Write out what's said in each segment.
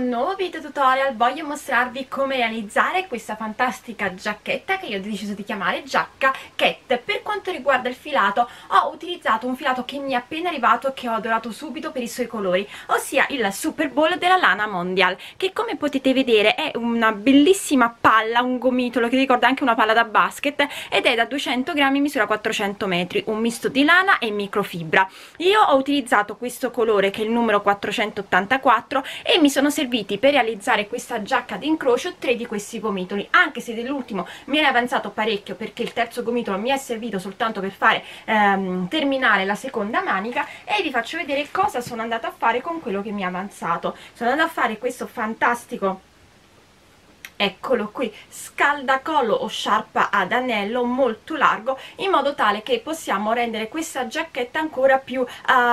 un nuovo video tutorial. Voglio mostrarvi come realizzare questa fantastica giacchetta che io ho deciso di chiamare Giacca Cat. Per quanto riguarda il filato, ho utilizzato un filato che mi è appena arrivato, che ho adorato subito per i suoi colori, ossia il Super Ball della Lana Mondial, che come potete vedere è una bellissima palla, un gomitolo che ricorda anche una palla da basket, ed è da 200 grammi, misura 400 metri, un misto di lana e microfibra. Io ho utilizzato questo colore che è il numero 484 e mi sono serviti per realizzare questa giacca d'incrocio 3 di questi gomitoli, anche se dell'ultimo mi è avanzato parecchio perché il terzo gomitolo mi è servito soltanto per fare terminare la seconda manica. E vi faccio vedere cosa sono andata a fare con quello che mi è avanzato. Sono andata a fare questo fantastico, eccolo qui, scaldacollo o sciarpa ad anello molto largo, in modo tale che possiamo rendere questa giacchetta ancora più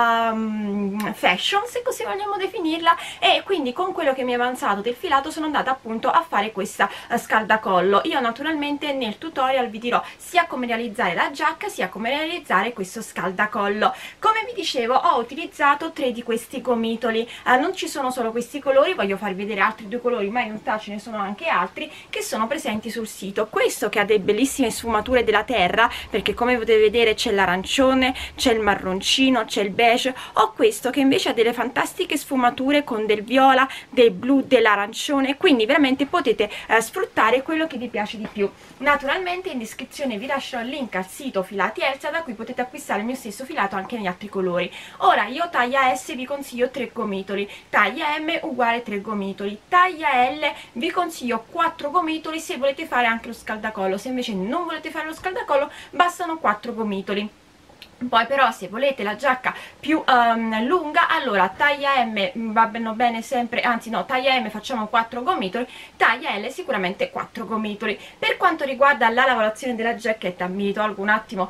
fashion, se così vogliamo definirla. E quindi con quello che mi è avanzato del filato sono andata appunto a fare questa scaldacollo. Io naturalmente nel tutorial vi dirò sia come realizzare la giacca sia come realizzare questo scaldacollo. Come vi dicevo, ho utilizzato 3 di questi gomitoli, non ci sono solo questi colori, voglio farvi vedere altri 2 colori, ma in realtà ce ne sono anche altri che sono presenti sul sito. Questo che ha delle bellissime sfumature della terra, perché come potete vedere c'è l'arancione, c'è il marroncino, c'è il beige. Ho questo che invece ha delle fantastiche sfumature con del viola, del blu, dell'arancione, quindi veramente potete sfruttare quello che vi piace di più. Naturalmente in descrizione vi lascio il link al sito Filati Elsa, da cui potete acquistare il mio stesso filato anche negli altri colori. Ora io taglia S vi consiglio 3 gomitoli, taglia M uguale 3 gomitoli, taglia L vi consiglio 4 gomitoli se volete fare anche lo scaldacollo. Se invece non volete fare lo scaldacollo bastano 4 gomitoli. Poi però se volete la giacca più lunga, allora taglia M vanno bene sempre, anzi no, taglia M facciamo 4 gomitoli, taglia L sicuramente 4 gomitoli. Per quanto riguarda la lavorazione della giacchetta, mi tolgo un attimo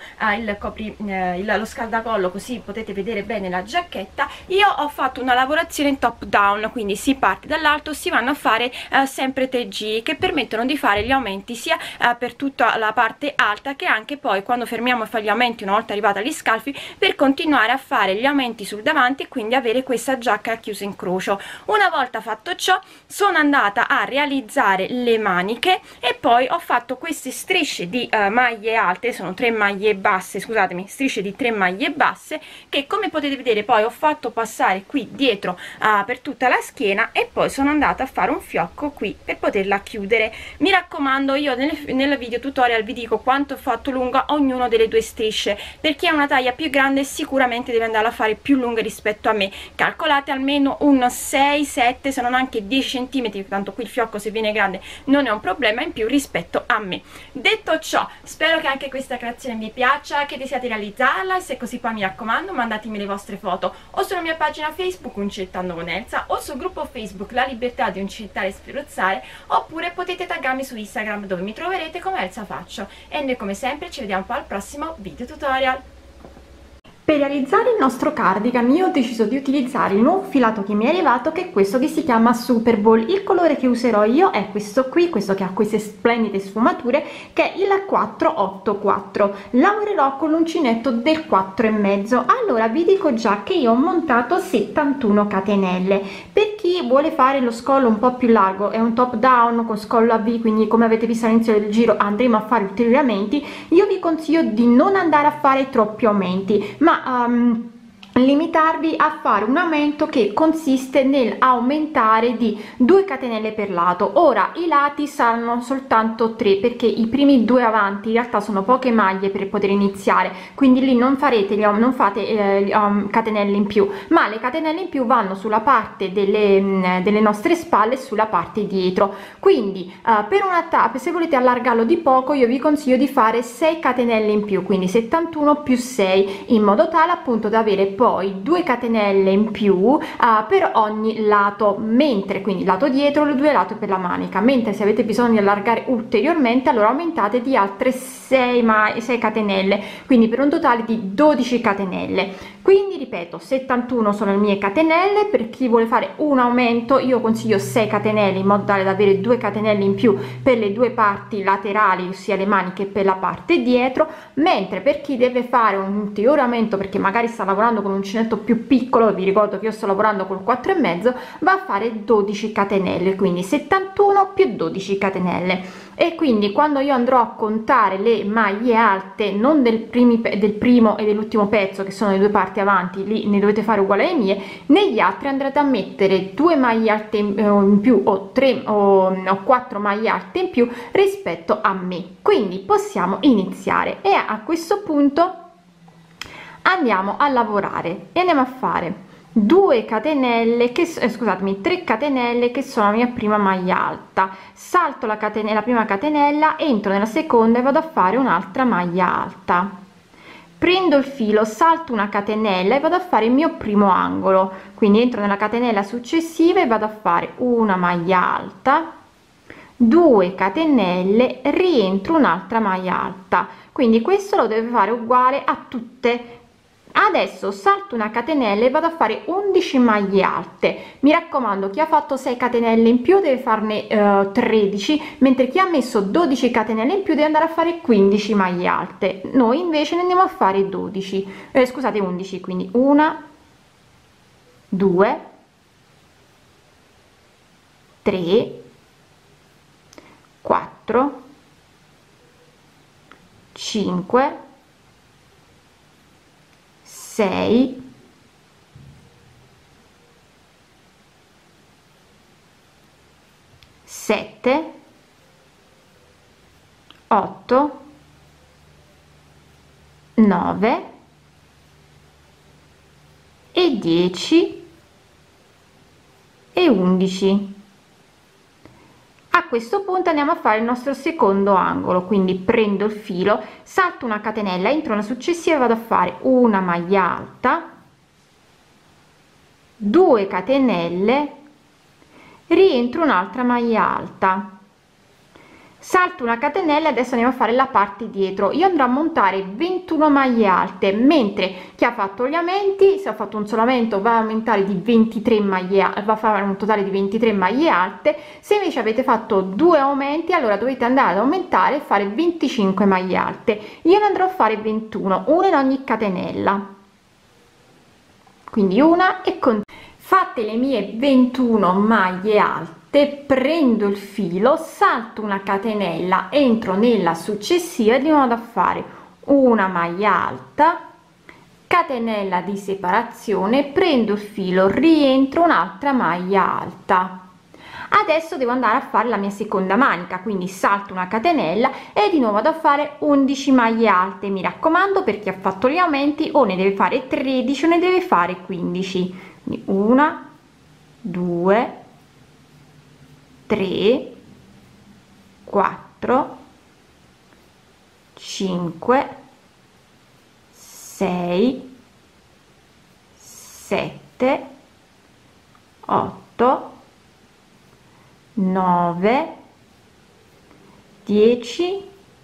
lo scaldacollo così potete vedere bene la giacchetta. Io ho fatto una lavorazione top down, quindi si parte dall'alto, si vanno a fare sempre 3 giri che permettono di fare gli aumenti sia per tutta la parte alta che anche poi quando fermiamo e fare gli aumenti una volta arrivata agli scalfi, per continuare a fare gli aumenti sul davanti e quindi avere questa giacca chiusa in crocio. Una volta fatto ciò sono andata a realizzare le maniche e poi ho fatto queste strisce di maglie alte, sono 3 maglie basse, scusatemi, strisce di 3 maglie basse, che come potete vedere poi ho fatto passare qui dietro per tutta la schiena, e poi sono andata a fare un fiocco qui per poterla chiudere. Mi raccomando, io nel video tutorial vi dico quanto ho fatto lunga ognuna delle 2 strisce, perché è una taglia più grande sicuramente deve andare a fare più lunga rispetto a me. Calcolate almeno un 6-7, se non anche 10 cm, tanto qui il fiocco se viene grande non è un problema in più rispetto a me. Detto ciò, spero che anche questa creazione vi piaccia, che desiate realizzarla, e se così poi mi raccomando mandatemi le vostre foto o sulla mia pagina Facebook Uncettando con Elsa o sul gruppo Facebook La Libertà di Uncettare e Sferruzzare, oppure potete taggarmi su Instagram dove mi troverete come Elsa Faccio. E noi come sempre ci vediamo poi al prossimo video tutorial. Per realizzare il nostro cardigan io ho deciso di utilizzare il nuovo filato che mi è arrivato, che è questo che si chiama Super Ball. Il colore che userò io è questo qui, questo che ha queste splendide sfumature, che è il 484. Lavorerò con l'uncinetto del 4,5. Allora vi dico già che io ho montato 71 catenelle. Per chi vuole fare lo scollo un po' più largo, è un top down con scollo a V, quindi come avete visto all'inizio del giro andremo a fare ulteriori aumenti. Io vi consiglio di non andare a fare troppi aumenti, ma limitarvi a fare un aumento che consiste nel aumentare di 2 catenelle per lato. Ora i lati saranno soltanto 3 perché i primi 2 avanti in realtà sono poche maglie per poter iniziare, quindi lì non fate catenelle in più, ma le catenelle in più vanno sulla parte delle nostre spalle e sulla parte dietro. Quindi per una tappa, se volete allargarlo di poco, io vi consiglio di fare 6 catenelle in più, quindi 71 più 6, in modo tale appunto da avere poi 2 catenelle in più per ogni lato, mentre quindi lato dietro, le 2 lati per la manica. Mentre se avete bisogno di allargare ulteriormente, allora aumentate di altre 6 catenelle, quindi per un totale di 12 catenelle. Quindi ripeto, 71 sono le mie catenelle. Per chi vuole fare un aumento io consiglio 6 catenelle, in modo tale da avere 2 catenelle in più per le due parti laterali, ossia le maniche, per la parte dietro. Mentre per chi deve fare un ulteriore aumento, perché magari sta lavorando con un uncinetto più piccolo, vi ricordo che io sto lavorando col 4,5, va a fare 12 catenelle, quindi 71 più 12 catenelle. E quindi quando io andrò a contare le maglie alte, non del primo e dell'ultimo pezzo, che sono le due parti avanti, lì ne dovete fare uguale alle mie, negli altri andrete a mettere 2 maglie alte in più o 3 o 4 maglie alte in più rispetto a me. Quindi possiamo iniziare, e a questo punto andiamo a lavorare e andiamo a fare 2 catenelle che scusatemi, 3 catenelle che sono la mia prima maglia alta, salto la prima catenella, entro nella seconda e vado a fare un'altra maglia alta, prendo il filo, salto una catenella e vado a fare il mio primo angolo, quindi entro nella catenella successiva e vado a fare una maglia alta, 2 catenelle, rientro un'altra maglia alta. Quindi questo lo deve fare uguale a tutte. Adesso salto una catenella e vado a fare 11 maglie alte. Mi raccomando, chi ha fatto 6 catenelle in più deve farne 13, mentre chi ha messo 12 catenelle in più deve andare a fare 15 maglie alte. Noi invece ne andiamo a fare 12, scusate, 11. Quindi 1, 2, 3, 4, 5, 6, 7, 8, 9 e 10 e 11. A questo punto andiamo a fare il nostro secondo angolo, quindi prendo il filo, salto una catenella, entro una successiva e vado a fare una maglia alta, 2 catenelle, rientro un'altra maglia alta, salto una catenella. Adesso andiamo a fare la parte dietro. Io andrò a montare 21 maglie alte, mentre chi ha fatto gli aumenti, se ho fatto un solo aumento, va a aumentare di 23 maglie, va a fare un totale di 23 maglie alte. Se invece avete fatto 2 aumenti, allora dovete andare ad aumentare e fare 25 maglie alte. Io ne andrò a fare 21, una in ogni catenella, quindi una, e fatte le mie 21 maglie alte, prendo il filo, salto una catenella, entro nella successiva e di nuovo a fare una maglia alta, catenella di separazione, prendo il filo, rientro un'altra maglia alta. Adesso devo andare a fare la mia seconda manica, quindi salto una catenella e di nuovo vado a fare 11 maglie alte. Mi raccomando, per chi ha fatto gli aumenti o ne deve fare 13 o ne deve fare 15. Quindi 1, 2, 3, 4, 5, 6, 7, 8, 9, 10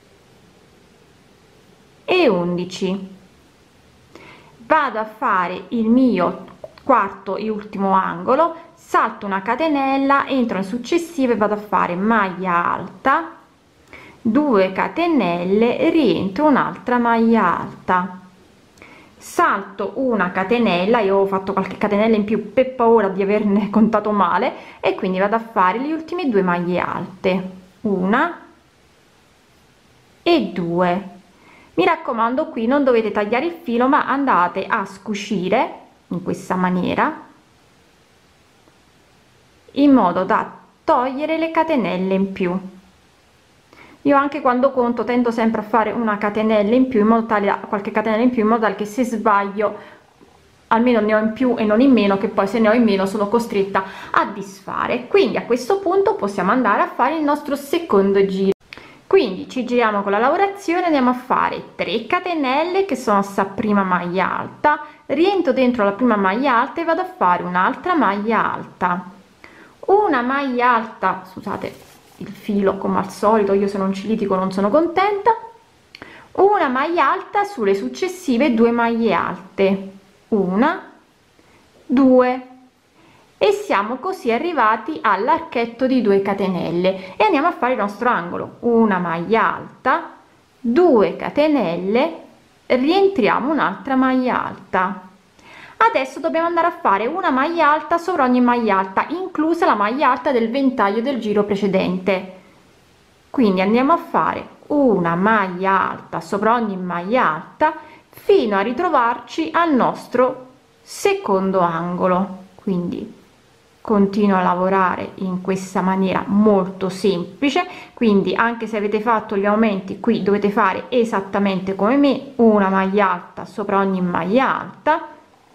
e 11. Vado a fare il mio quarto e ultimo angolo, salto una catenella, entro in successiva e vado a fare maglia alta, 2 catenelle, rientro un'altra maglia alta, salto una catenella. Io ho fatto qualche catenella in più per paura di averne contato male, e quindi vado a fare le ultime 2 maglie alte, una e 2. Mi raccomando, qui non dovete tagliare il filo, ma andate a scucire in questa maniera, in modo da togliere le catenelle in più. Io anche quando conto tendo sempre a fare una catenella in più, in modo tale, qualche catenella in più, in modo tale che se sbaglio almeno ne ho in più e non in meno, che poi se ne ho in meno sono costretta a disfare. Quindi a questo punto possiamo andare a fare il nostro secondo giro. Quindi ci giriamo con la lavorazione, andiamo a fare 3 catenelle che sono sta prima maglia alta, rientro dentro la prima maglia alta e vado a fare un'altra maglia alta, una maglia alta, scusate il filo come al solito, io se non ci litigo non sono contenta, una maglia alta sulle successive 2 maglie alte, una, 2, e siamo così arrivati all'archetto di 2 catenelle e andiamo a fare il nostro angolo. Una maglia alta, 2 catenelle, rientriamo un'altra maglia alta. Adesso dobbiamo andare a fare una maglia alta sopra ogni maglia alta, inclusa la maglia alta del ventaglio del giro precedente. Quindi andiamo a fare una maglia alta sopra ogni maglia alta fino a ritrovarci al nostro secondo angolo. Quindi continuo a lavorare in questa maniera molto semplice, quindi anche se avete fatto gli aumenti qui dovete fare esattamente come me, una maglia alta sopra ogni maglia alta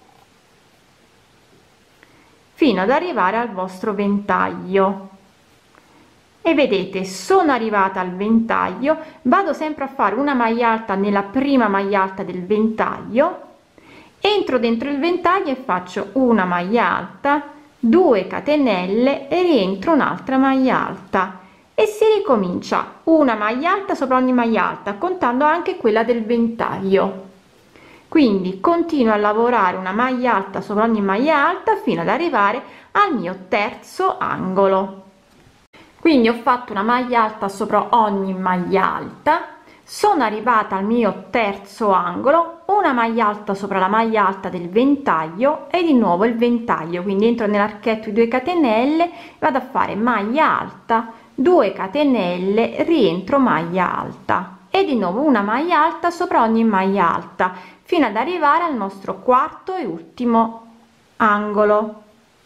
fino ad arrivare al vostro ventaglio. E vedete, sono arrivata al ventaglio, vado sempre a fare una maglia alta nella prima maglia alta del ventaglio, entro dentro il ventaglio e faccio una maglia alta, 2 catenelle e rientro un'altra maglia alta e si ricomincia una maglia alta sopra ogni maglia alta, contando anche quella del ventaglio. Quindi continuo a lavorare una maglia alta sopra ogni maglia alta fino ad arrivare al mio terzo angolo. Quindi ho fatto una maglia alta sopra ogni maglia alta, sono arrivata al mio terzo angolo, una maglia alta sopra la maglia alta del ventaglio e di nuovo il ventaglio, quindi entro nell'archetto di 2 catenelle, vado a fare maglia alta, 2 catenelle, rientro maglia alta e di nuovo una maglia alta sopra ogni maglia alta fino ad arrivare al nostro quarto e ultimo angolo.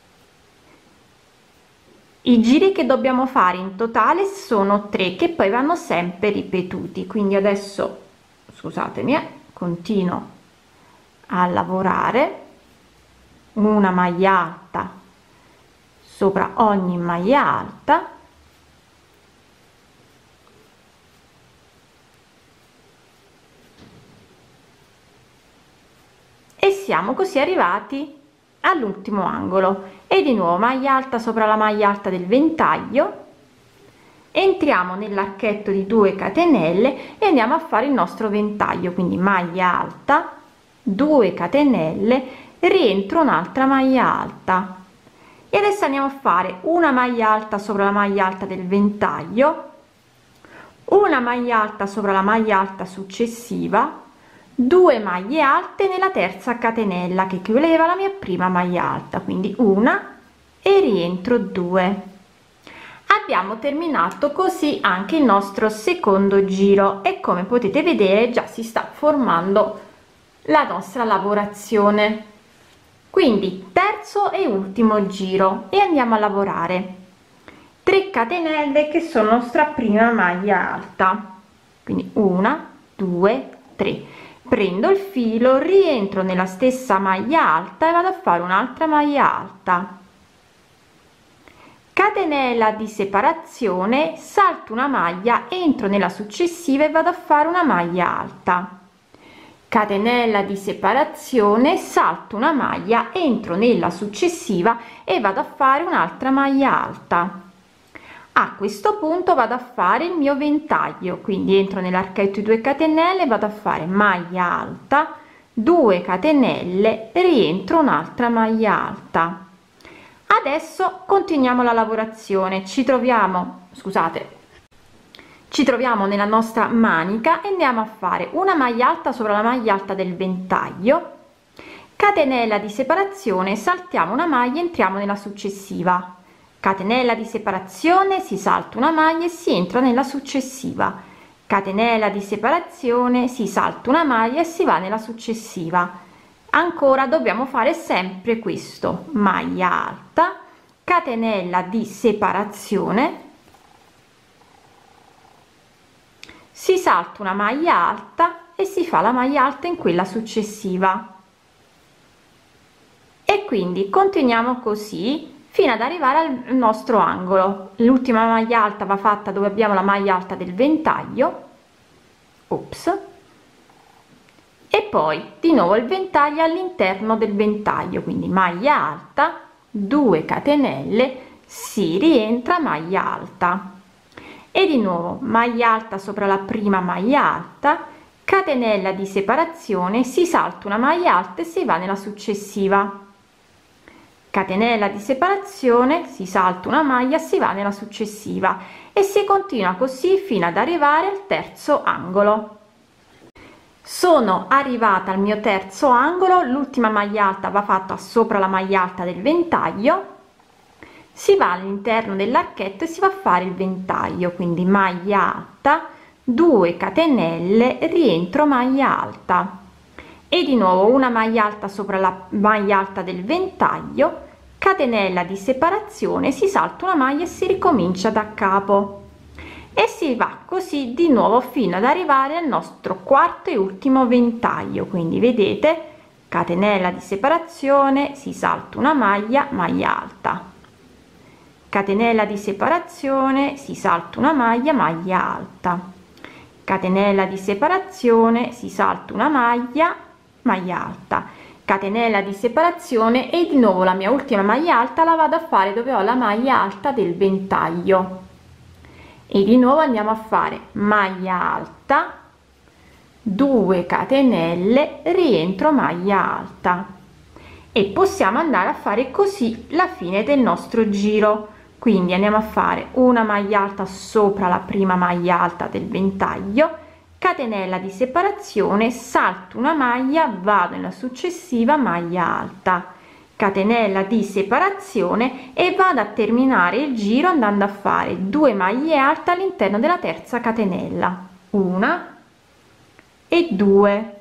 I giri che dobbiamo fare in totale sono 3 che poi vanno sempre ripetuti, quindi adesso scusatemi, continuo a lavorare una maglia alta sopra ogni maglia alta e siamo così arrivati all'ultimo angolo. E di nuovo maglia alta sopra la maglia alta del ventaglio, entriamo nell'archetto di 2 catenelle e andiamo a fare il nostro ventaglio, quindi maglia alta, 2 catenelle, rientro un'altra maglia alta e adesso andiamo a fare una maglia alta sopra la maglia alta del ventaglio, una maglia alta sopra la maglia alta successiva, 2 maglie alte nella terza catenella che equivaleva alla mia prima maglia alta, quindi una e rientro 2. Abbiamo terminato così anche il nostro secondo giro e come potete vedere già si sta formando la nostra lavorazione. Quindi terzo e ultimo giro e andiamo a lavorare 3 catenelle che sono la nostra prima maglia alta, quindi 1, 2, 3. Prendo il filo, rientro nella stessa maglia alta e vado a fare un'altra maglia alta, catenella di separazione, salto una maglia, entro nella successiva e vado a fare una maglia alta, catenella di separazione, salto una maglia, entro nella successiva e vado a fare un'altra maglia alta. A questo punto vado a fare il mio ventaglio, quindi entro nell'archetto di 2 catenelle, vado a fare maglia alta, 2 catenelle, rientro un'altra maglia alta. Adesso continuiamo la lavorazione, ci troviamo nella nostra manica e andiamo a fare una maglia alta sopra la maglia alta del ventaglio, catenella di separazione, saltiamo una maglia, entriamo nella successiva, catenella di separazione, si salta una maglia e si entra nella successiva, catenella di separazione, si salta una maglia e si va nella successiva. Ancora dobbiamo fare sempre questo, maglia alta, catenella di separazione, si salta una maglia alta e si fa la maglia alta in quella successiva e quindi continuiamo così fino ad arrivare al nostro angolo. L'ultima maglia alta va fatta dove abbiamo la maglia alta del ventaglio, ops, e poi di nuovo il ventaglio all'interno del ventaglio, quindi maglia alta, 2 catenelle, si rientra maglia alta e di nuovo maglia alta sopra la prima maglia alta, catenella di separazione, si salta una maglia alta e si va nella successiva, catenella di separazione, si salta una maglia, si va nella successiva e si continua così fino ad arrivare al terzo angolo. Sono arrivata al mio terzo angolo, l'ultima maglia alta va fatta sopra la maglia alta del ventaglio, si va all'interno dell'archetto e si va a fare il ventaglio, quindi maglia alta, 2 catenelle, rientro maglia alta e di nuovo una maglia alta sopra la maglia alta del ventaglio, catenella di separazione, si salta una maglia e si ricomincia da capo e si va così di nuovo fino ad arrivare al nostro quarto e ultimo ventaglio. Quindi vedete, catenella di separazione, si salta una maglia, maglia alta, catenella di separazione, si salta una maglia, maglia alta, catenella di separazione, si salta una maglia, maglia alta, catenella di separazione e di nuovo la mia ultima maglia alta la vado a fare dove ho la maglia alta del ventaglio e di nuovo andiamo a fare maglia alta, 2 catenelle, rientro maglia alta e possiamo andare a fare così la fine del nostro giro. Quindi andiamo a fare una maglia alta sopra la prima maglia alta del ventaglio, catenella di separazione, salto una maglia, vado nella successiva maglia alta, catenella di separazione e vado a terminare il giro andando a fare 2 maglie alte all'interno della terza catenella, 1 e 2.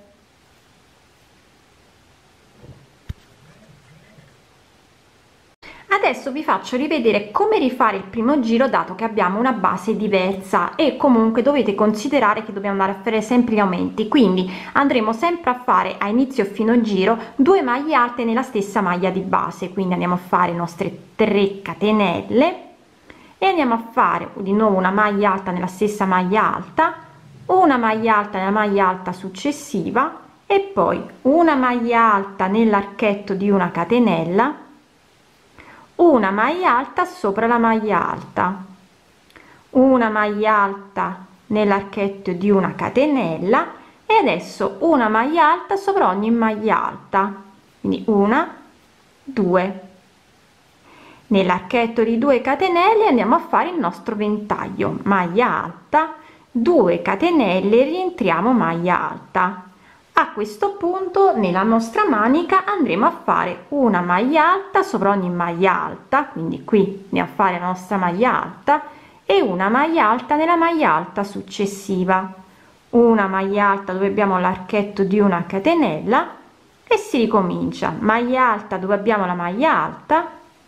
Adesso vi faccio rivedere come rifare il primo giro, dato che abbiamo una base diversa e comunque dovete considerare che dobbiamo andare a fare sempre gli aumenti, quindi andremo sempre a fare a inizio e fine giro 2 maglie alte nella stessa maglia di base. Quindi andiamo a fare le nostre 3 catenelle e andiamo a fare di nuovo una maglia alta nella stessa maglia alta, una maglia alta nella maglia alta successiva e poi una maglia alta nell'archetto di una catenella, una maglia alta sopra la maglia alta, una maglia alta nell'archetto di una catenella e adesso una maglia alta sopra ogni maglia alta, quindi 1, 2. Nell'archetto di 2 catenelle andiamo a fare il nostro ventaglio, maglia alta, 2 catenelle, rientriamo maglia alta. A questo punto nella nostra manica andremo a fare una maglia alta sopra ogni maglia alta, quindi qui andiamo a fare la nostra maglia alta e una maglia alta nella maglia alta successiva, una maglia alta dove abbiamo l'archetto di una catenella e si ricomincia, maglia alta dove abbiamo la maglia alta,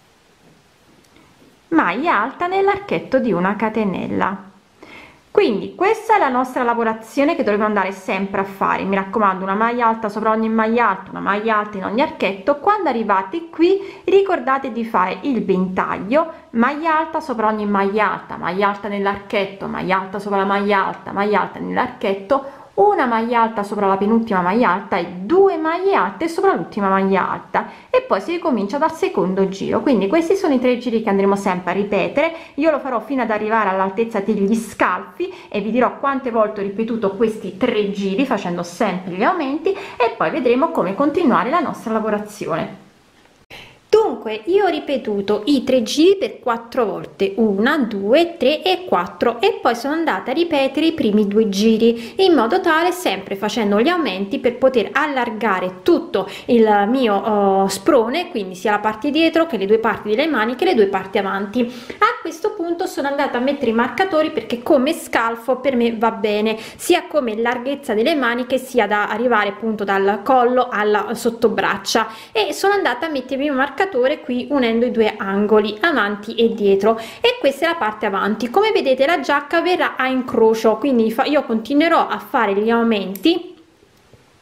maglia alta nell'archetto di una catenella. Quindi questa è la nostra lavorazione che dovremo andare sempre a fare. Mi raccomando, una maglia alta sopra ogni maglia alta, una maglia alta in ogni archetto. Quando arrivate qui ricordate di fare il ventaglio, maglia alta sopra ogni maglia alta nell'archetto, maglia alta sopra la maglia alta nell'archetto, una maglia alta sopra la penultima maglia alta e 2 maglie alte sopra l'ultima maglia alta e poi si ricomincia dal secondo giro. Quindi questi sono i 3 giri che andremo sempre a ripetere. Io lo farò fino ad arrivare all'altezza degli scalfi e vi dirò quante volte ho ripetuto questi 3 giri facendo sempre gli aumenti e poi vedremo come continuare la nostra lavorazione. Dunque io ho ripetuto i 3 giri per 4 volte, 1, 2, 3 e 4 e poi sono andata a ripetere i primi 2 giri in modo tale, sempre facendo gli aumenti, per poter allargare tutto il mio sprone, quindi sia la parte dietro che le 2 parti delle maniche e le 2 parti avanti. A questo punto sono andata a mettere i marcatori perché come scalfo per me va bene sia come larghezza delle maniche sia da arrivare appunto dal collo alla sottobraccia e sono andata a mettere i marcatori qui unendo i 2 angoli avanti e dietro e questa è la parte avanti. Come vedete la giacca verrà a incrocio, quindi io continuerò a fare gli aumenti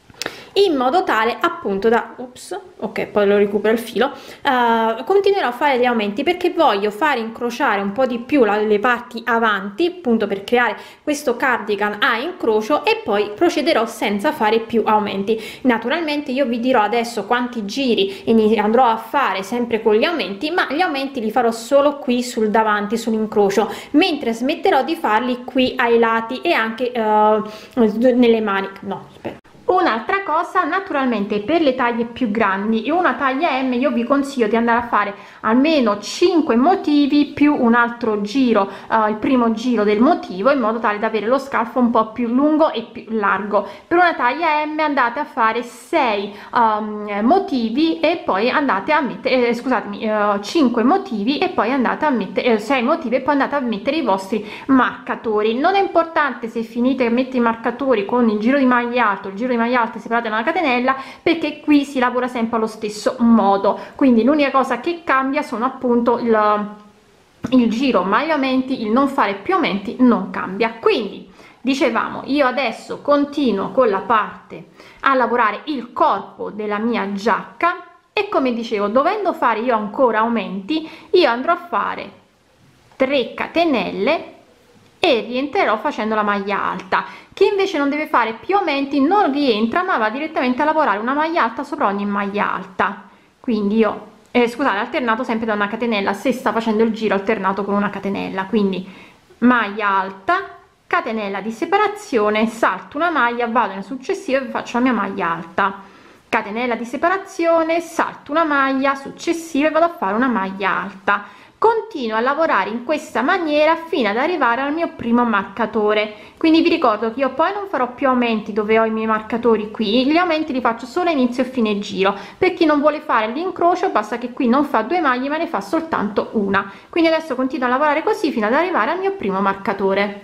in modo tale appunto da ok, poi lo recupero il filo. Continuerò a fare gli aumenti perché voglio fare incrociare un po' di più le parti avanti, appunto per creare questo cardigan a incrocio, e poi procederò senza fare più aumenti. Naturalmente io vi dirò adesso quanti giri andrò a fare sempre con gli aumenti, ma gli aumenti li farò solo qui sul davanti, sull'incrocio, mentre smetterò di farli qui ai lati e anche nelle maniche. No, aspetta. Un'altra cosa, naturalmente per le taglie più grandi e una taglia M io vi consiglio di andare a fare almeno 5 motivi più un altro giro, il primo giro del motivo, in modo tale da avere lo scalfo un po' più lungo e più largo. Per una taglia M andate a fare 6 motivi e poi andate a mettere 5 motivi e poi andate a mettere 6 motivi e poi andate a mettere i vostri marcatori. Non è importante se finite a mettere i marcatori con il giro di maglia alto, il giro di maglia alta separate da una catenella, perché qui si lavora sempre allo stesso modo, quindi l'unica cosa che cambia sono appunto il giro, ma gli aumenti, il non fare più aumenti non cambia. Quindi dicevamo, io adesso continuo con la parte a lavorare il corpo della mia giacca e, come dicevo, dovendo fare io ancora aumenti, io andrò a fare 3 catenelle e rientrerò facendo la maglia alta. Chi invece non deve fare più aumenti non rientra, ma va direttamente a lavorare una maglia alta sopra ogni maglia alta. Quindi io scusate, alternato sempre da una catenella, se sta facendo il giro alternato con una catenella, quindi maglia alta, catenella di separazione, salto una maglia, vado nella successiva e faccio la mia maglia alta, catenella di separazione, salto una maglia successiva e vado a fare una maglia alta. Continuo a lavorare in questa maniera fino ad arrivare al mio primo marcatore. Quindi vi ricordo che io poi non farò più aumenti dove ho i miei marcatori qui, gli aumenti li faccio solo a inizio e fine giro. Per chi non vuole fare l'incrocio basta che qui non fa 2 maglie ma ne fa soltanto una. Quindi adesso continuo a lavorare così fino ad arrivare al mio primo marcatore.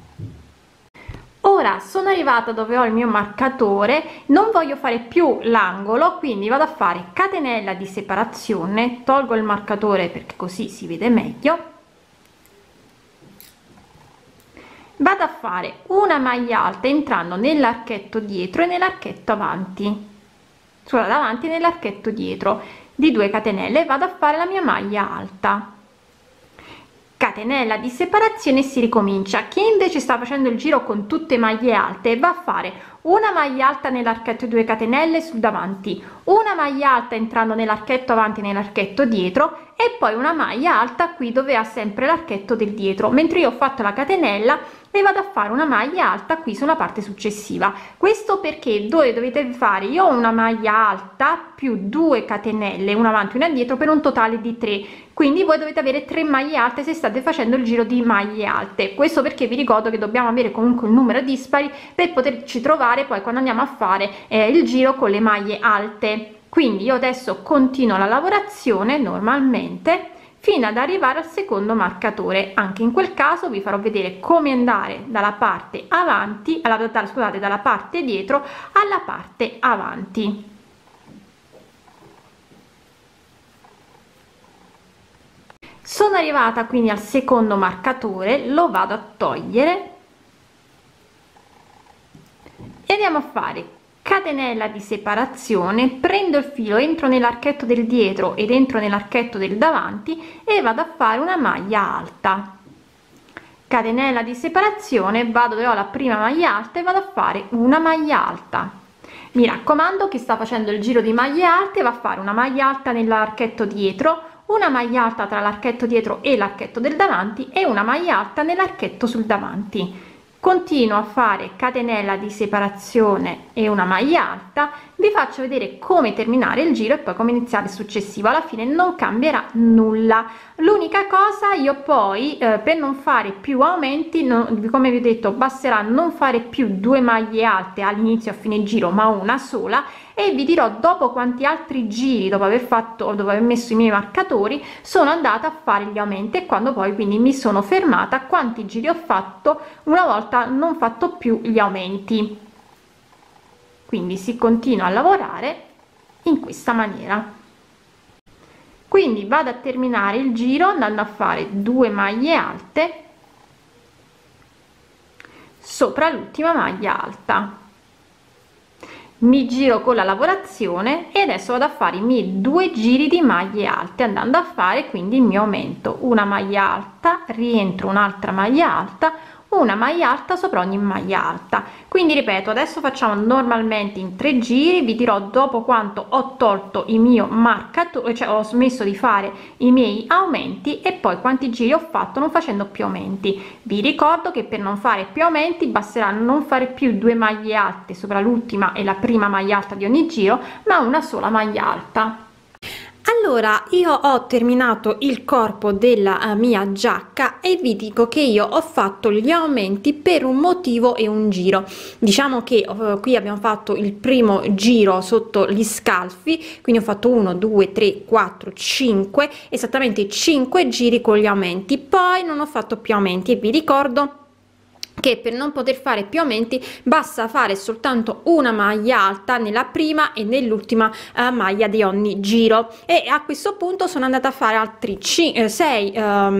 Ora sono arrivata dove ho il mio marcatore, non voglio fare più l'angolo, quindi vado a fare catenella di separazione, tolgo il marcatore perché così si vede meglio, vado a fare una maglia alta entrando nell'archetto dietro e nell'archetto avanti, scusate, davanti nell'archetto dietro di 2 catenelle, vado a fare la mia maglia alta, catenella di separazione e si ricomincia. Chi invece sta facendo il giro con tutte maglie alte va a fare una maglia alta nell'archetto 2 catenelle sul davanti, una maglia alta entrando nell'archetto avanti nell'archetto dietro e poi una maglia alta qui dove ha sempre l'archetto del dietro, mentre io ho fatto la catenella e vado a fare una maglia alta qui sulla parte successiva. Questo perché dove dovete fare, io ho una maglia alta più 2 catenelle, una avanti una dietro, per un totale di 3, quindi voi dovete avere 3 maglie alte se state facendo il giro di maglie alte. Questo perché vi ricordo che dobbiamo avere comunque un numero dispari per poterci trovare poi quando andiamo a fare il giro con le maglie alte. Quindi io adesso continuo la lavorazione normalmente fino ad arrivare al secondo marcatore. Anche in quel caso vi farò vedere come andare dalla parte avanti scusate, dalla parte dietro alla parte avanti. Sono arrivata quindi al secondo marcatore, lo vado a togliere e andiamo a fare catenella di separazione, prendo il filo, entro nell'archetto del dietro ed entro nell'archetto del davanti e vado a fare una maglia alta, catenella di separazione, vado dove ho la prima maglia alta e vado a fare una maglia alta. Mi raccomando, chi sta facendo il giro di maglie alte va a fare una maglia alta nell'archetto dietro, una maglia alta tra l'archetto dietro e l'archetto del davanti e una maglia alta nell'archetto sul davanti. Continuo a fare catenella di separazione e una maglia alta, vi faccio vedere come terminare il giro e poi come iniziare il successivo. Alla fine non cambierà nulla, l'unica cosa, io poi per non fare più aumenti, come vi ho detto, basterà non fare più 2 maglie alte all'inizio e a fine giro ma una sola, e vi dirò dopo quanti altri giri, dopo aver messo i miei marcatori, sono andata a fare gli aumenti e quando poi quindi mi sono fermata, quanti giri ho fatto una volta non fatto più gli aumenti. Quindi si continua a lavorare in questa maniera. Quindi vado a terminare il giro andando a fare 2 maglie alte sopra l'ultima maglia alta. mi giro con la lavorazione e adesso vado a fare i miei 2 giri di maglie alte, andando a fare quindi il mio aumento, una maglia alta, rientro, un'altra maglia alta, una maglia alta sopra ogni maglia alta. Quindi ripeto, adesso facciamo normalmente in 3 giri, vi dirò dopo quanto ho tolto il mio marcatore, cioè ho smesso di fare i miei aumenti, e poi quanti giri ho fatto non facendo più aumenti. Vi ricordo che per non fare più aumenti basterà non fare più 2 maglie alte sopra l'ultima e la prima maglia alta di ogni giro, ma una sola maglia alta. Allora, io ho terminato il corpo della mia giacca e vi dico che io ho fatto gli aumenti per un motivo e un giro. Diciamo che qui abbiamo fatto il primo giro sotto gli scalfi, quindi ho fatto 1 2 3 4 5, esattamente 5 giri con gli aumenti, poi non ho fatto più aumenti, e vi ricordo che per non poter fare più aumenti basta fare soltanto una maglia alta nella prima e nell'ultima maglia di ogni giro. E a questo punto sono andata a fare altri 6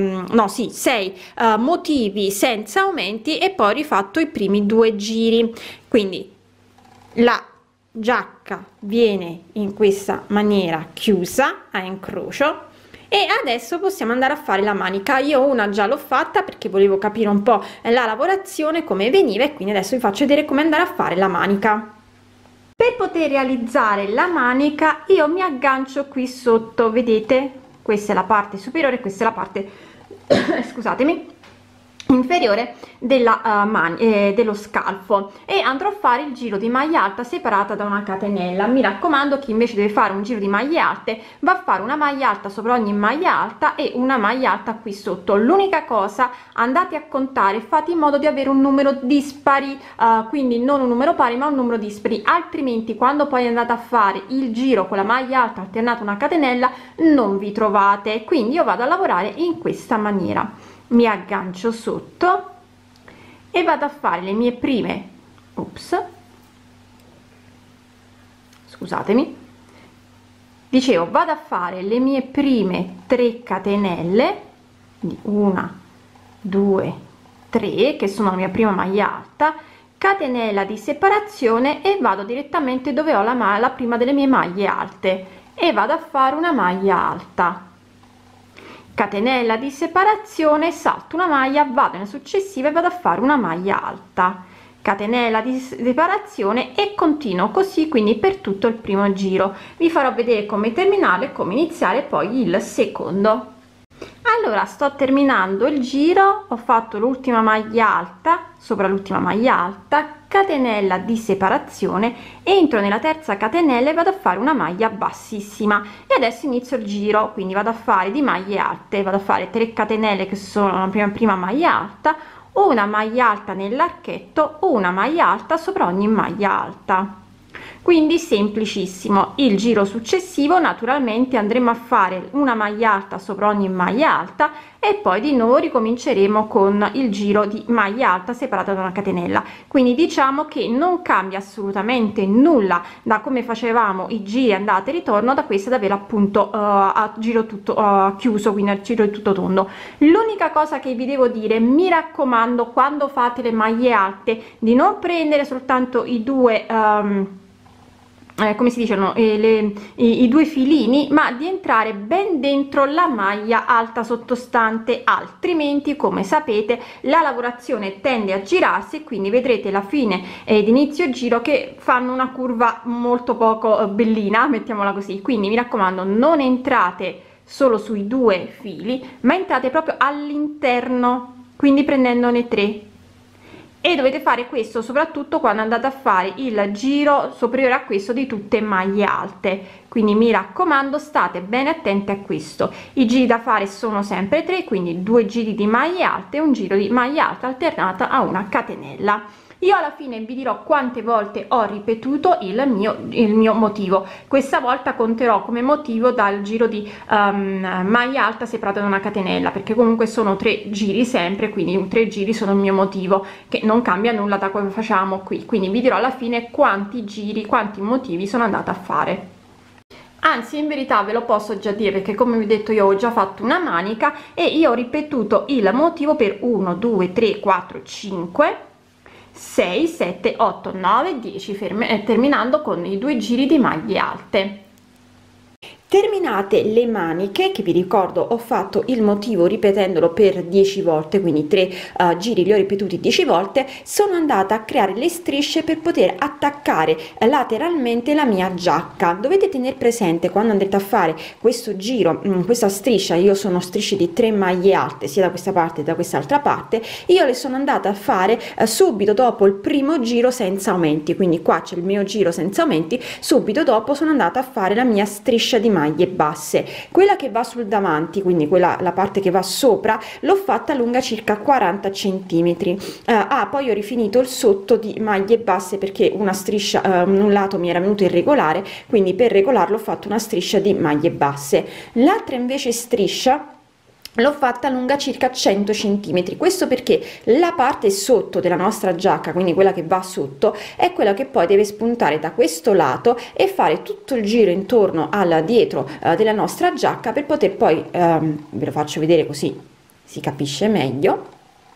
motivi senza aumenti, e poi ho rifatto i primi 2 giri. Quindi la giacca viene in questa maniera chiusa a incrocio, e adesso possiamo andare a fare la manica. Io una già l'ho fatta perché volevo capire un po' la lavorazione come veniva, e quindi adesso vi faccio vedere come andare a fare la manica. Per poter realizzare la manica io mi aggancio qui sotto, vedete, questa è la parte superiore, questa è la parte scusatemi, inferiore della dello scalfo, e andrò a fare il giro di maglia alta separata da una catenella. Mi raccomando, chi invece deve fare un giro di maglie alte va a fare una maglia alta sopra ogni maglia alta e una maglia alta qui sotto. L'unica cosa, andate a contare, fate in modo di avere un numero dispari, quindi non un numero pari ma un numero dispari, altrimenti quando poi andate a fare il giro con la maglia alta alternata a una catenella non vi trovate. Quindi io vado a lavorare in questa maniera, mi aggancio sotto e vado a fare le mie prime, scusatemi, dicevo, vado a fare le mie prime 3 catenelle, 1 2 3, che sono la mia prima maglia alta, catenella di separazione, e vado direttamente dove ho la prima delle mie maglie alte e vado a fare una maglia alta, catenella di separazione, salto una maglia, vado nella successiva e vado a fare una maglia alta, catenella di separazione, e continuo così quindi per tutto il primo giro. Vi farò vedere come terminare e come iniziare poi il secondo. Allora, sto terminando il giro, ho fatto l'ultima maglia alta sopra l'ultima maglia alta, catenella di separazione, entro nella terza catenella e vado a fare una maglia bassissima, e adesso inizio il giro, quindi vado a fare di maglie alte, vado a fare 3 catenelle che sono la prima maglia alta, una maglia alta nell'archetto, una maglia alta sopra ogni maglia alta. Quindi semplicissimo. Il giro successivo naturalmente andremo a fare una maglia alta sopra ogni maglia alta, e poi di nuovo ricominceremo con il giro di maglia alta separata da una catenella. Quindi diciamo che non cambia assolutamente nulla da come facevamo i giri andata e ritorno, da questo ad avere appunto a giro tutto chiuso, quindi al giro tutto tondo. L'unica cosa che vi devo dire, mi raccomando, quando fate le maglie alte, di non prendere soltanto i due come si dicono, i due filini, ma di entrare ben dentro la maglia alta sottostante, altrimenti, come sapete, la lavorazione tende a girarsi, e quindi vedrete la fine ed inizio giro che fanno una curva molto poco bellina, mettiamola così. Quindi mi raccomando, non entrate solo sui due fili, ma entrate proprio all'interno, quindi prendendone 3. E dovete fare questo soprattutto quando andate a fare il giro superiore a questo di tutte maglie alte, quindi mi raccomando, state bene attenti a questo. I giri da fare sono sempre 3, quindi 2 giri di maglie alte e un giro di maglia alta alternata a una catenella. Io alla fine vi dirò quante volte ho ripetuto il mio motivo. Questa volta conterò come motivo dal giro di maglia alta separata da una catenella, perché comunque sono 3 giri sempre, quindi 3 giri sono il mio motivo, che non cambia nulla da come facciamo qui. Quindi vi dirò alla fine quanti giri, quanti motivi sono andata a fare. Anzi, in verità ve lo posso già dire, perché come vi ho detto io ho già fatto una manica e io ho ripetuto il motivo per 1 2 3 4 5 6 7 8 9 10, terminando con i 2 giri di maglie alte. Terminate le maniche, che vi ricordo ho fatto il motivo ripetendolo per 10 volte, quindi 3 giri li ho ripetuti 10 volte, sono andata a creare le strisce per poter attaccare lateralmente la mia giacca. Dovete tenere presente quando andrete a fare questo giro, questa striscia, io sono strisce di 3 maglie alte sia da questa parte che da quest'altra parte, io le sono andata a fare subito dopo il primo giro senza aumenti, quindi qua c'è il mio giro senza aumenti, subito dopo sono andata a fare la mia striscia di maglie basse. Quella che va sul davanti, quindi quella, la parte che va sopra, l'ho fatta lunga circa 40 centimetri. Poi ho rifinito il sotto di maglie basse perché una striscia, un lato mi era venuto irregolare, quindi per regolarlo ho fatto una striscia di maglie basse. L'altra invece striscia l'ho fatta lunga circa 100 centimetri. Questo perché la parte sotto della nostra giacca, quindi quella che va sotto, è quella che poi deve spuntare da questo lato e fare tutto il giro intorno al dietro della nostra giacca, per poter poi ve lo faccio vedere così si capisce meglio.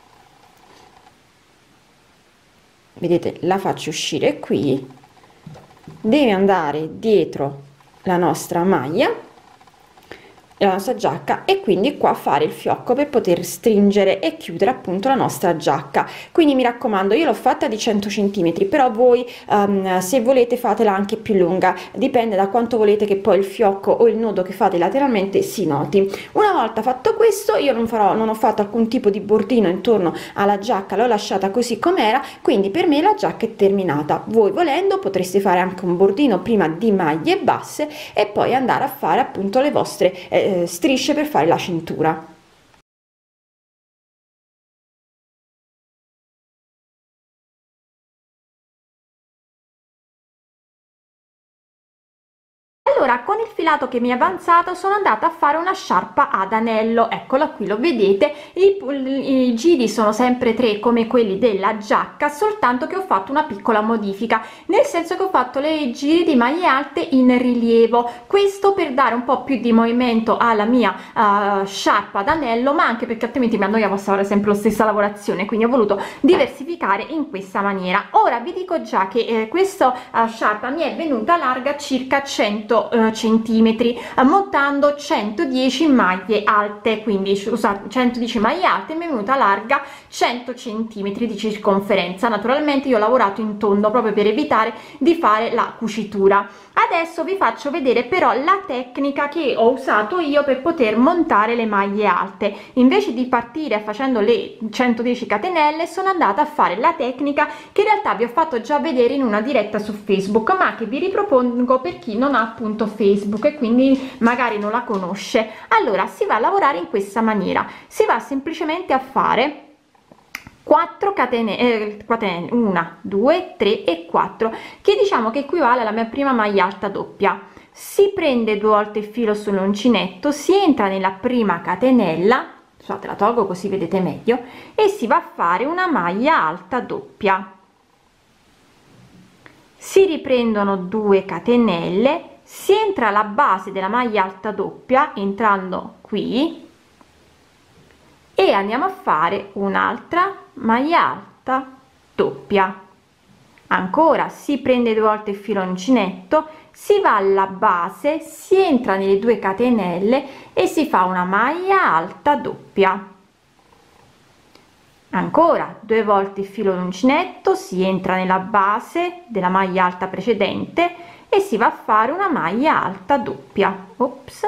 Vedete, la faccio uscire qui, deve andare dietro la nostra maglia, la nostra giacca, e quindi qua fare il fiocco per poter stringere e chiudere appunto la nostra giacca. Quindi mi raccomando, io l'ho fatta di 100 centimetri, però voi se volete fatela anche più lunga, dipende da quanto volete che poi il fiocco o il nodo che fate lateralmente si noti. Una volta fatto questo, io non ho fatto alcun tipo di bordino intorno alla giacca, l'ho lasciata così com'era, quindi per me la giacca è terminata. Voi volendo potreste fare anche un bordino prima di maglie basse e poi andare a fare appunto le vostre strisce per fare la cintura. Allora, con il filato che mi è avanzato sono andata a fare una sciarpa ad anello, eccola qui, lo vedete, i giri sono sempre 3 come quelli della giacca, soltanto che ho fatto una piccola modifica, nel senso che ho fatto le giri di maglie alte in rilievo, questo per dare un po' più di movimento alla mia sciarpa ad anello, ma anche perché altrimenti mi annoiavo a fare sempre la stessa lavorazione, quindi ho voluto diversificare in questa maniera. Ora vi dico già che questa sciarpa mi è venuta larga circa 100 centimetri, montando 110 maglie alte, quindi scusate, 110 maglie alte, mi è venuta larga 100 centimetri di circonferenza. Naturalmente io ho lavorato in tondo proprio per evitare di fare la cucitura. Adesso vi faccio vedere però la tecnica che ho usato io per poter montare le maglie alte. Invece di partire facendo le 110 catenelle, sono andata a fare la tecnica che in realtà vi ho fatto già vedere in una diretta su Facebook, ma che vi ripropongo per chi non ha appunto Facebook e quindi magari non la conosce. Allora, si va a lavorare in questa maniera, si va semplicemente a fare 4 catene, 1 2 3 e 4, che diciamo che equivale alla mia prima maglia alta doppia. Si prende 2 volte il filo sull'uncinetto, si entra nella prima catenella, scusate, la tolgo così vedete meglio, e si va a fare una maglia alta doppia. Si riprendono 2 catenelle, si entra alla base della maglia alta doppia entrando qui e andiamo a fare un'altra maglia alta doppia. Ancora si prende 2 volte il filo uncinetto, si va alla base, si entra nelle 2 catenelle e si fa una maglia alta doppia. Ancora 2 volte il filo uncinetto, si entra nella base della maglia alta precedente e si va a fare una maglia alta doppia. Ops.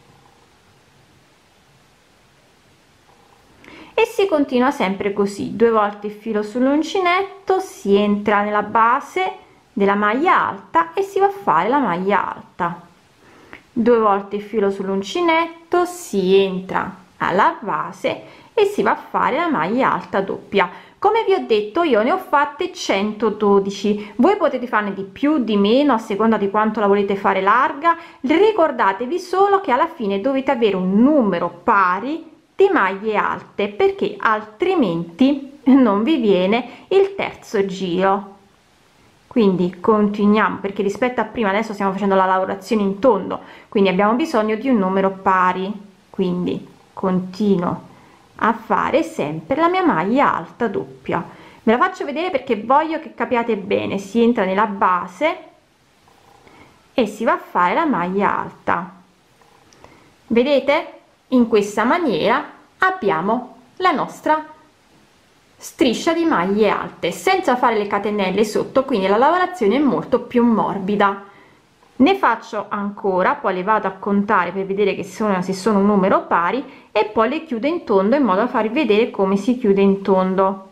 E si continua sempre così, 2 volte il filo sull'uncinetto, si entra nella base della maglia alta e si va a fare la maglia alta. 2 volte il filo sull'uncinetto, si entra alla base e si va a fare la maglia alta doppia. Come vi ho detto, io ne ho fatte 112, voi potete farne di più, di meno, a seconda di quanto la volete fare larga. Ricordatevi solo che alla fine dovete avere un numero pari di maglie alte, perché altrimenti non vi viene il terzo giro. Quindi continuiamo, perché rispetto a prima adesso stiamo facendo la lavorazione in tondo, quindi abbiamo bisogno di un numero pari, quindi continuo a fare sempre la mia maglia alta doppia. Ve la faccio vedere perché voglio che capiate bene. Si entra nella base e si va a fare la maglia alta. Vedete? In questa maniera abbiamo la nostra striscia di maglie alte senza fare le catenelle sotto, quindi la lavorazione è molto più morbida. Ne faccio ancora, poi le vado a contare per vedere che se sono un numero pari, e poi le chiudo in tondo in modo da farvi vedere come si chiude in tondo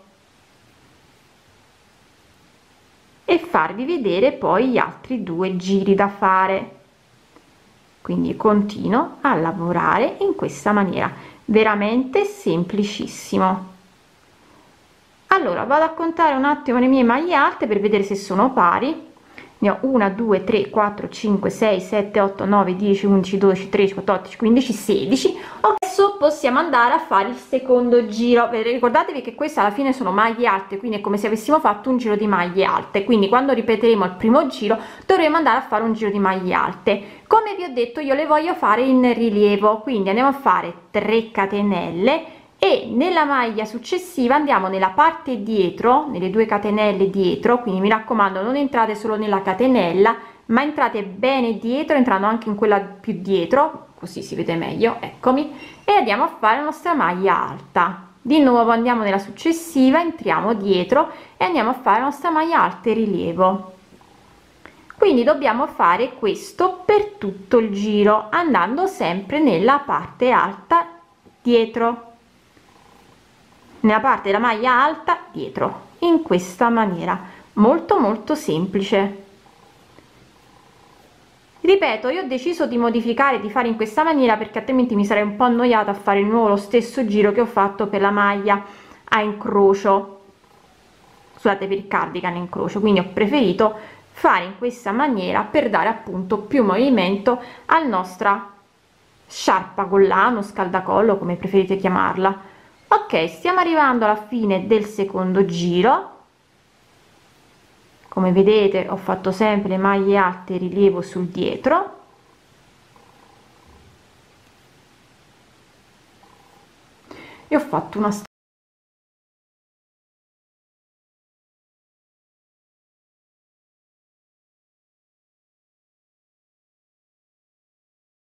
e farvi vedere poi gli altri 2 giri da fare. Quindi continuo a lavorare in questa maniera, veramente semplicissimo. Allora vado a contare un attimo le mie maglie alte per vedere se sono pari. Ne ho 1 2 3 4 5 6 7 8 9 10 11 12 13 14 15 16. Adesso possiamo andare a fare il secondo giro. Ricordatevi che queste alla fine sono maglie alte, quindi è come se avessimo fatto un giro di maglie alte, quindi quando ripeteremo il primo giro dovremo andare a fare un giro di maglie alte. Come vi ho detto, io le voglio fare in rilievo, quindi andiamo a fare 3 catenelle e nella maglia successiva andiamo nella parte dietro, nelle 2 catenelle dietro, quindi mi raccomando non entrate solo nella catenella ma entrate bene dietro, entrando anche in quella più dietro, così si vede meglio, eccomi, e andiamo a fare la nostra maglia alta. Di nuovo andiamo nella successiva, entriamo dietro e andiamo a fare la nostra maglia alta e rilievo. Quindi dobbiamo fare questo per tutto il giro, andando sempre nella parte alta dietro, nella parte della maglia alta dietro, in questa maniera, molto semplice. Ripeto, io ho deciso di modificare, di fare in questa maniera perché altrimenti mi sarei un po' annoiata a fare di nuovo lo stesso giro che ho fatto per la maglia a incrocio, scusate, per il cardigan incrocio, quindi ho preferito fare in questa maniera per dare appunto più movimento alla nostra sciarpa collana, scaldacollo, come preferite chiamarla. Ok, stiamo arrivando alla fine del secondo giro. Come vedete ho fatto sempre le maglie alte rilievo sul dietro e ho fatto una